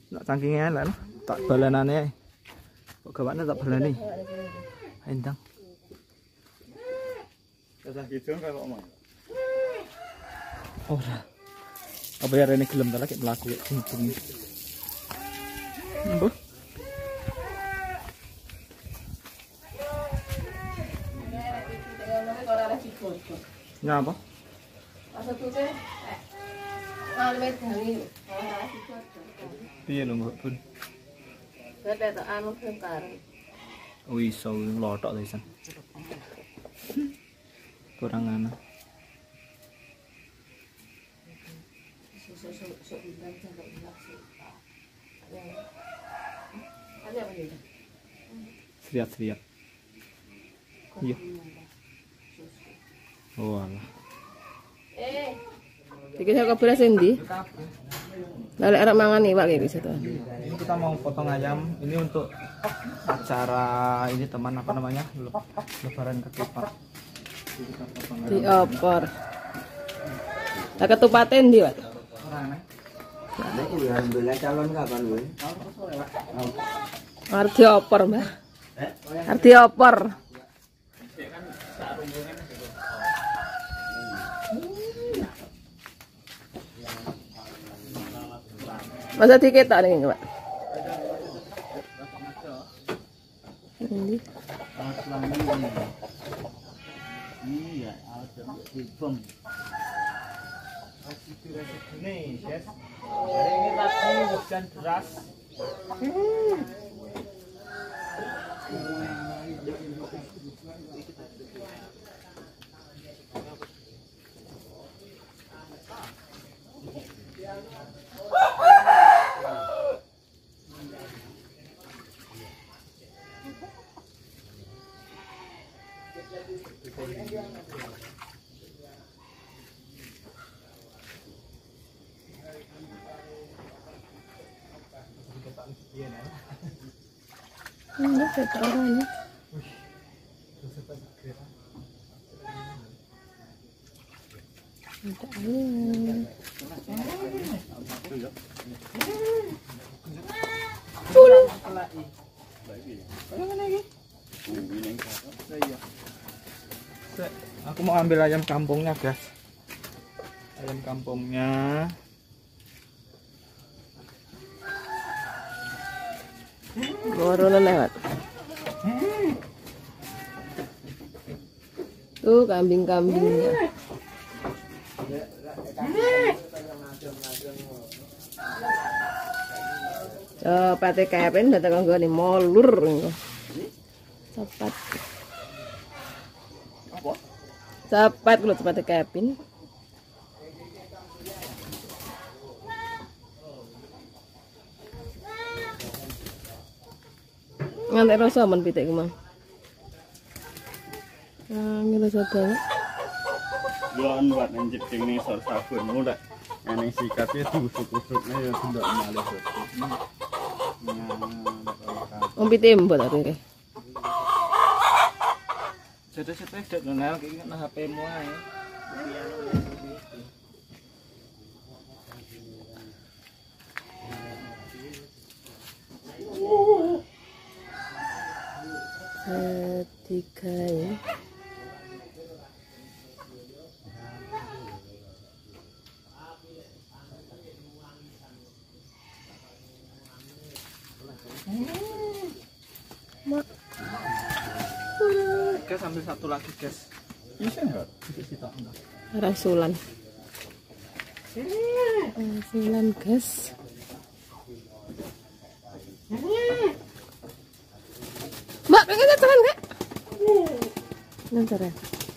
Nak cangkingnya lah, tak balanane. Kok gawane tak balani. Endang. Cacah gitu kan kok mau. Ora. Apa ya rene gelem ta lagi mlaku kok cincin. Mbah. Nyapa? Piye lho Mbak Bun? Ketek anu kar. Oh iso lotok ta isan. Kurang ana. Lihat-lihat. Iya. Oh alah. Iki sak kabeh sendi. Lek arek mangan iwak iki situ. Ini kita mau potong ayam. Ini untuk acara ini teman apa namanya? Lebaran ketupat. Kita potong ayam. Diopor. Lah ketupate ndi, Pak? Ada yang bela calon kapan gue? Arep diopor, Mbah. Arep diopor. Masa diketok ning, Pak. Ini. Iya, ada bom. Nih, guys. Hari ini lagi hujan deras. Ini ketok orangnya. Ada ayam. Aku mau ambil ayam kampungnya, guys. Ayam kampungnya. Gorono lewat. Tuh kambing-kambingnya. Cepate Kevin datang ke nih molur. Cepat. Cepat kalau cepate Kevin. Ngantek rasa men pitik ku, Mang. Ngerasa banget. Doan buat njeting ning sor sabun muda. Ning sikatnya tusuk-tusuknya ya sudah malah. Om pitik mbot arek. Cetek-cetek dek nonel iki nang HP-mu ae. Tiga ya. Mak. Guys, ambil satu lagi, guys. Bisa enggak? Rasulan. Rasulan, guys. Mbak, pengen jalan enggak? Nanti ya.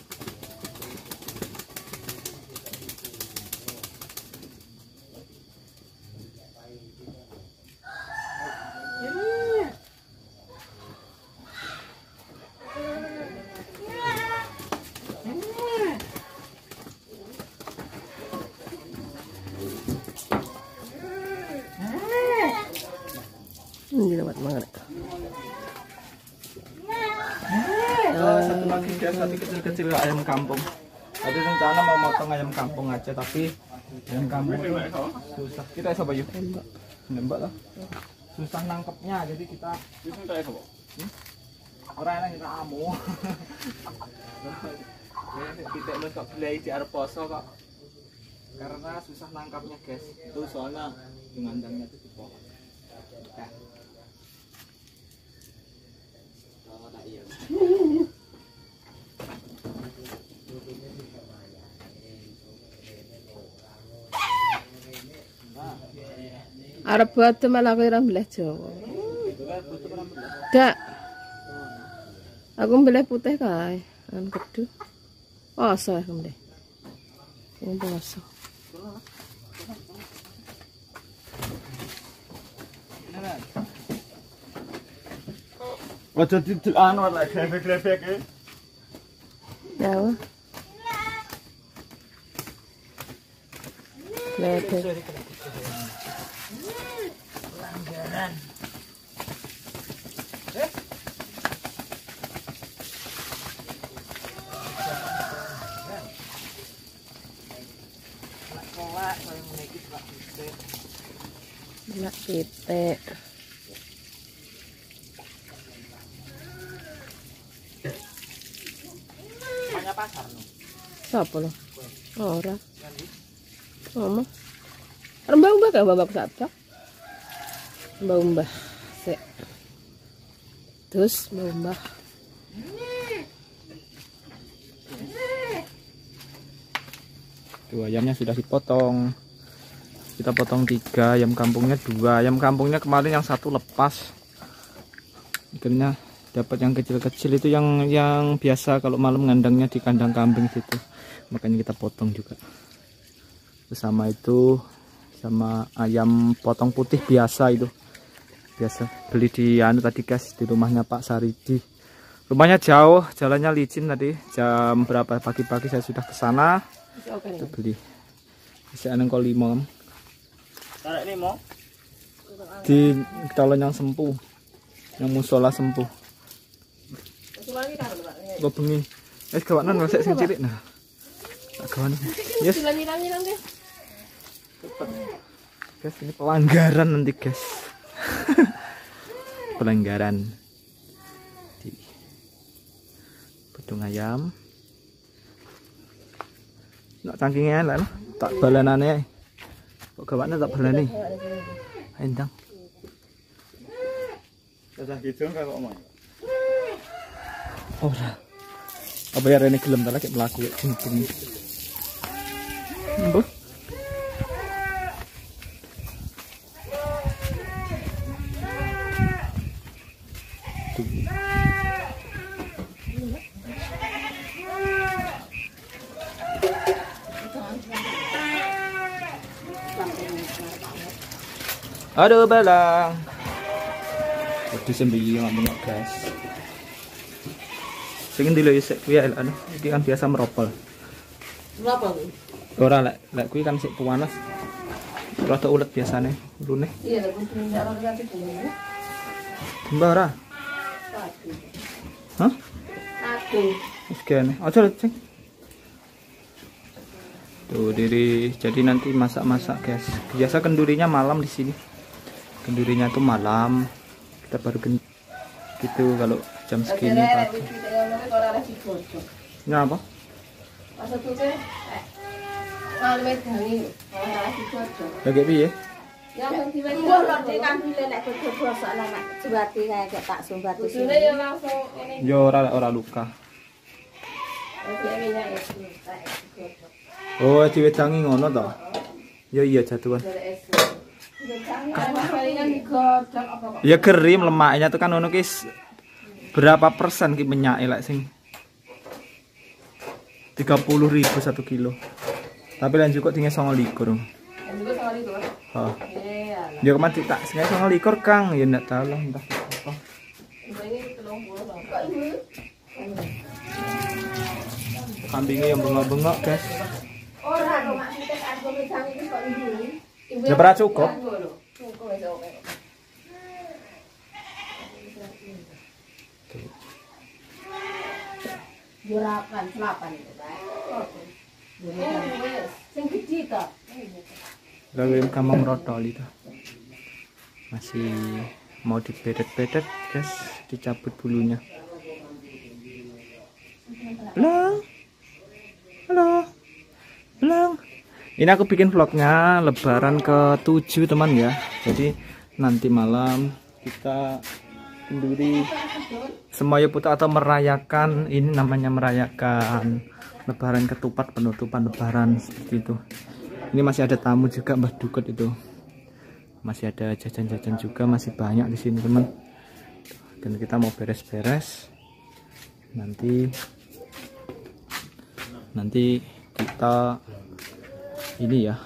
Ini dapat banget. Satu lagi guys, tadi kecil-kecil ayam kampung. Tadi rencana mau motong ayam kampung aja, tapi ayam kampung itu susah. Kita coba yuk. nembak lah. Susah nangkepnya, jadi kita Itu tak apa? orang yang kita amu. Tidak lu kok beli di arep poso kok. Karena susah nangkapnya guys. Itu soalnya pengandangnya itu di pohon. Nah. Oh, tak iya. Arep buat malah aku ora mbelah Jawa. Dak. Aku mbelah putih kae. Kan kedu. Poso aku mbelah. Wong poso. Ojo didel anu lek grefek-grefek e. Ya. Lete. Pelanggaran. Nak pitik. Banyak pasar no. Sapa lo? Ora. Mama. Mbah-mbah gak babak sapa? Mbah-mbah. Sik. Terus mbah-mbah. Tuh ayamnya sudah dipotong. Kita potong 3, ayam kampungnya 2. Ayam kampungnya kemarin yang 1 lepas. Akhirnya dapat yang kecil-kecil itu yang biasa kalau malam ngandangnya di kandang kambing situ. Makanya kita potong juga. Bersama itu sama ayam potong putih biasa itu. Biasa beli di anu tadi guys, di rumahnya Pak Saridi. Rumahnya jauh, jalannya licin tadi. Jam berapa pagi-pagi saya sudah ke sana. Itu beli. Bisa aneng kol 5. Tarik 5. Di talon yang sempuh. Yang musola sempuh. Gue bengi. Kawanan ngasih sing cilik nah. Kawan. Yes. Guys, ini pelanggaran nanti guys. Pelanggaran. Di bedung ayam. Nak cangkingnya lah, tak balanane. Kok gawane tak balane. Endang. Susah gitu kok omong. Ora. Apa ya rene gelem ta lagi mlaku gini. Mbah. Aduh belang. Wedi sembiyi ngomong guys. Sing ndi lho isik kuwi anu, iki kan biasa meropol. Berapa kuwi? Ora lek kuwi kan sik panas. Rada ulet biasane ulune. Iya, lek kuwi ora ganti kuwi. Mbah ora. Hah? Aku. Wis kene. Aja lho, Cing. Tuh diri, jadi nanti masak-masak guys. Biasa kendurinya malam di sini. Kendurinya tuh malam. Kita baru gitu kalau jam segini pagi. Ini apa? Lagi piye? Yo ora luka. Oh, diwedangi ngono to. Ya iya jatuhan. Ya kering lemaknya tuh kan ono ki berapa persen ki minyak lek sing 30.000 1 kilo. Tapi lan juga tinggal 29. Oh. Ya kemarin tak sengaja 29 Kang, ya ndak tahu lah entah apa. Kambingnya yang bengok-bengok guys. Ya pernah cukup. Jurapan, selapan itu, Pak. Sing gede to. Lalu kamang rotol itu. masih mau dibedet-bedet guys, dicabut bulunya. Halo, halo, halo. Ini aku bikin vlognya lebaran ke-7 teman ya. Jadi nanti malam kita kenduri Semoyo Putra atau merayakan, ini namanya merayakan lebaran ketupat, penutupan lebaran seperti itu. Ini masih ada tamu juga, Mbah Dukut itu. Masih ada jajan-jajan juga, masih banyak di sini teman. Dan kita mau beres-beres. Nanti kita ini ya,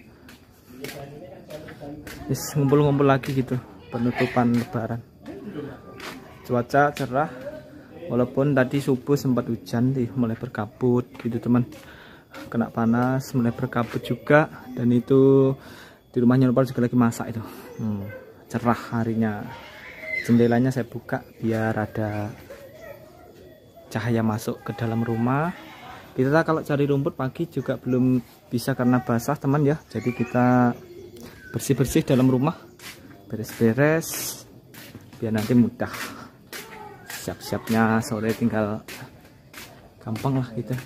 ngumpul-ngumpul lagi gitu, penutupan lebaran. Cuaca cerah, walaupun tadi subuh sempat hujan nih, mulai berkabut gitu teman, kena panas, mulai berkabut juga. Dan itu di rumahnya Nopal juga lagi masak itu. Cerah harinya, jendelanya saya buka biar ada cahaya masuk ke dalam rumah. Kita kalau cari rumput pagi juga belum bisa karena basah teman ya. Jadi kita bersih-bersih dalam rumah, beres-beres biar nanti mudah. Siap-siapnya sore tinggal gampang lah gitu.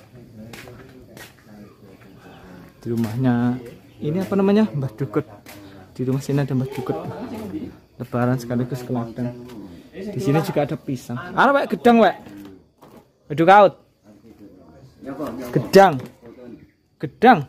Di rumahnya ini apa namanya, Mbah Dukut. Di rumah sini ada Mbah Dukut. Lebaran sekaligus ke ladang. Di sini juga ada pisang. Ana wek gedang wek. Aduh kaut. Gedang. Gedang.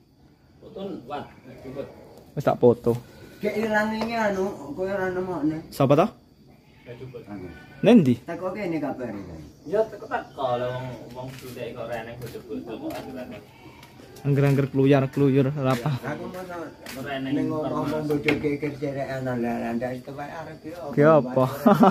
Wis tak foto. Kayak ilang ini anu, kowe ora nemokne. Siapa toh? Nendi? Teko kene kabar iki. Ya teko lho wong sudah kok reneng bodo-bodo kok aturan. Angger-angger kluyar-kluyur apa? Aku mau ning ngomong bodo kekir cerekan lah ndak itu wae arep Ki apa?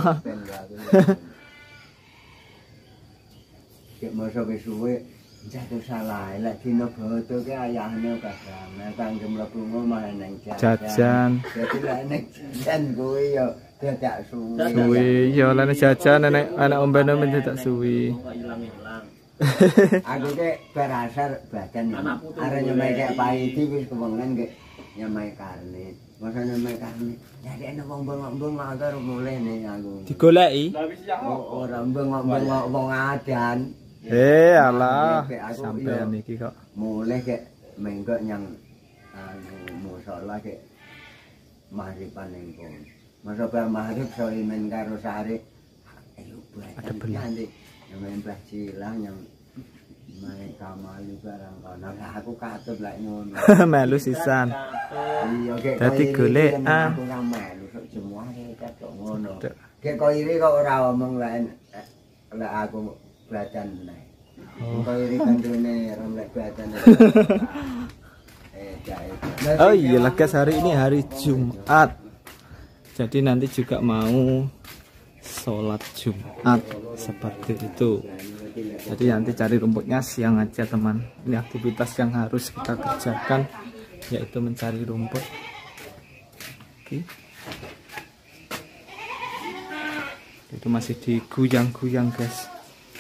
Kayak masa wis suwe jatuh salah lek dina bodo ke ayahne kadang kang mlebu ngomah nang Jajan. Dadi lek nek jajan kuwi ya dadak suwe. Suwi, ya lene jajan anak omben-omben dadak suwi. Aku ke berasal badan arep nyemai kayak paiti wis kewengen ke nyemai karne. Masa nyemai karne. Jadi ana wong-wong motor mulai nih aku. Digoleki. Ora mbeng-mbeng wong adan. Alah, sampean iki kok. Mulai ke menggok nyang musola ke mahriban ning kono. Masa bar mahrib so imen karo sare. Ayo Ada belah. Yang main belah cilang yang main kamalu barang kono. Lah aku katut lek ngono. Melu sisan. Iya kek. Dadi golekan. Aku ora melu sok semua kok ngono. Kek kok iri kok ora omong lek aku badan naik. Kok iri kandune remlek badan. Oh iya lah guys, hari ini hari Jumat. Jadi nanti juga mau sholat Jumat seperti itu. Jadi nanti cari rumputnya siang aja teman. Ini aktivitas yang harus kita kerjakan, yaitu mencari rumput. Oke. Itu masih diguyang-guyang guys.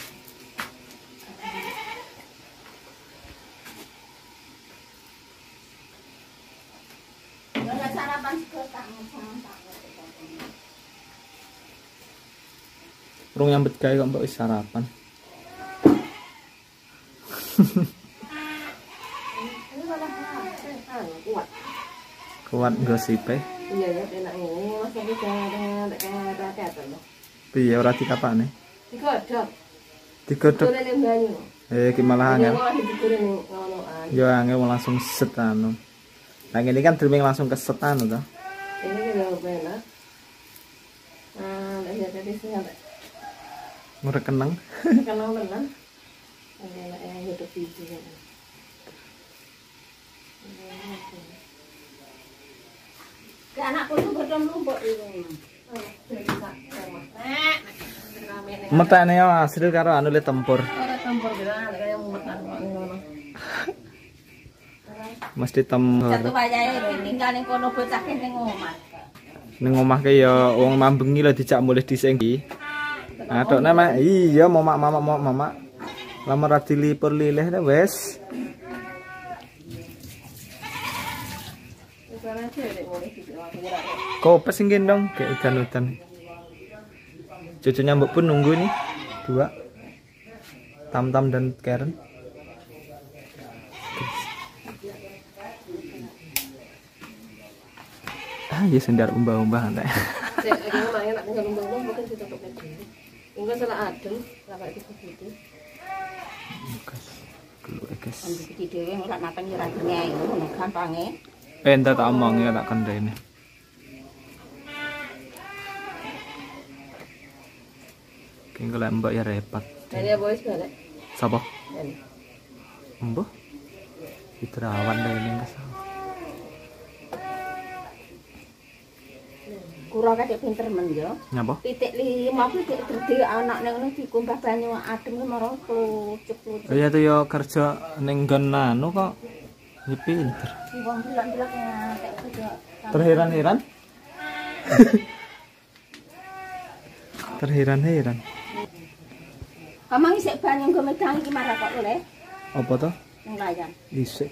Rung yang betkai kok mbak wis sarapan. Kuat gosipe. Iya ya, enak ini. Masa bisa ada teater loh. Piye ora dikapane? Digodhog. Digodhog. Goreng ning banyu. Ki malah angel. Digoreng ngono ae. Ya angel langsung set anu. Nah ini kan drumming langsung ke set anu toh. Ini juga enak. Lihat tadi sih Ngurek kenang. kenal tenan. Enak hidup biji kan. Ke anakku tuh godhong lumpuk ini. Metane asli karo anu le tempur. Ora tempur bilang kaya mumetan ngono. Mesti tempur. Satu wayahe ninggal ning kono bocah ning omah. Ning omah ke ya wong mambengi lah dijak mulih dhisik iki. Atok nama iya mama. Lama ra dilipur lilih wis. Wis ora dhewe mulih Kopes sing gendong kayak udan-udan. Cucunya Mbak pun nunggu nih. 2. Tam-tam dan Karen. Ya sendar umbah-umbah nanti. Enggak salah adem, lapa itu begitu. Guys. Ambil dhewe ora makan ya ragene ngono gampange. Entar tak omong ya tak kendene. Keng kalau Mbak ya repot. Dari boys balik. Sapa? Dari. Mbah. Diterawan dah ini kesal. Kurang kadek pinter men yo. Nyapa? Titik 5 titik gede anakne ngono dikumbah banyu adem marang klucuk-klucuk. Iya tuh yo kerja ning nggon anu kok ya pinter. Wong bilang-bilang kayak kerja. Terheran-heran. Terheran-heran. Kamang isik banyu nggo medang iki marah kok oleh. Apa toh? Nang layang. Isik.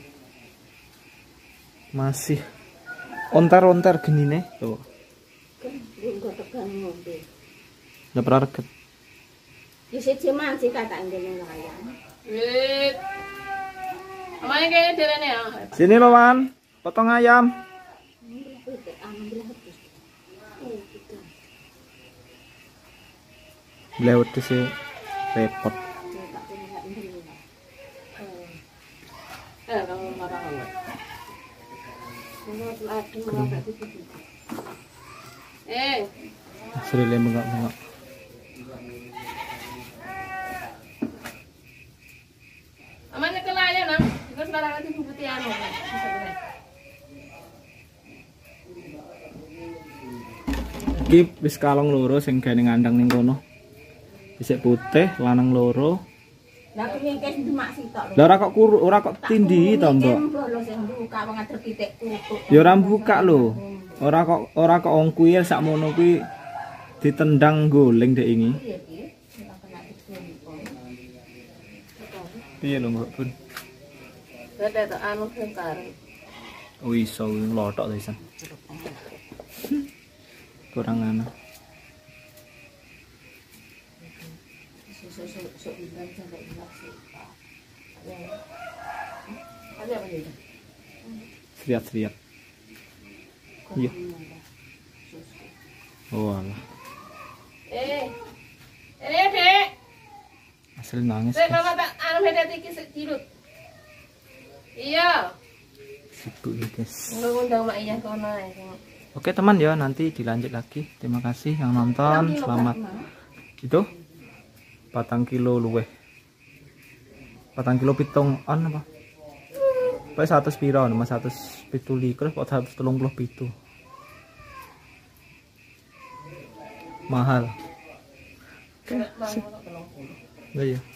Masih ontar-ontar genine tuh. Nggo tegang ngombe. Udah pernah reket. Ya siji manci kata ngene layang. Wit. Amane kene derene ya. Sini lo Wan, potong ayam. Lewat tuh sih repot. Kamu marah banget. Menurut adem enggak begitu. Serile bengak-bengak. Amane kelaya nang, iku sekarang lagi putih anu. Iki wis kalong loro sing gawe ngandang ning kono. Isik putih, lanang loro. Lah kengkes demak sitok lho. Lah ora kok tindhi to, Mbok. Bolo sing buka wong atur titik tutuk. Ya ora buka lho. Ora kok wong kuwi sakmono kuwi ditendang guling dek ini. Piye piye? Ora kena dikumpul. Piye lho, Mbok Pun? Beda to anu sengkar. Oh iso nglothok to isan. Kurang anu. Sok bilang sampai hilang sih. Ada apa ini? Seriat-seriat. Iya. Oh alah. Dek. Asli nangis. Saya mama tak anu beda iki sedilut. Iya. Sibuk nih guys. Ngundang mak iya kono ae. Oke teman ya, nanti dilanjut lagi. Terima kasih yang nonton. Selamat. Itu 4 kilo luweh. 4 kilo pitung on apa? Pae 100 piro, Mas 127 kok 137. Mahal. Oke. Lah iya.